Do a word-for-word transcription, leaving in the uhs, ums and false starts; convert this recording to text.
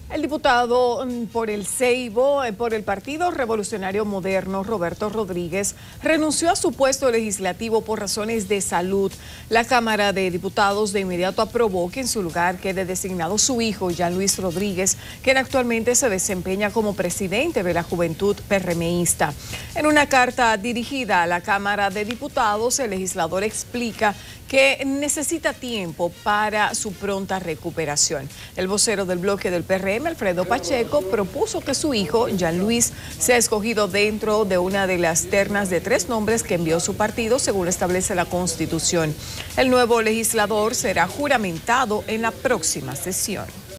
El diputado por el Ceibo, por el Partido Revolucionario Moderno, Roberto Rodríguez, renunció a su puesto legislativo por razones de salud. La Cámara de Diputados de inmediato aprobó que en su lugar quede designado su hijo, Jean Luis Rodríguez, quien actualmente se desempeña como presidente de la Juventud PRMista. En una carta dirigida a la Cámara de Diputados, el legislador explica que necesita tiempo para su pronta recuperación. El vocero del bloque del P R M, Alfredo Pacheco, propuso que su hijo, Jean Luis, sea escogido dentro de una de las ternas de tres nombres que envió su partido, según establece la Constitución. El nuevo legislador será juramentado en la próxima sesión.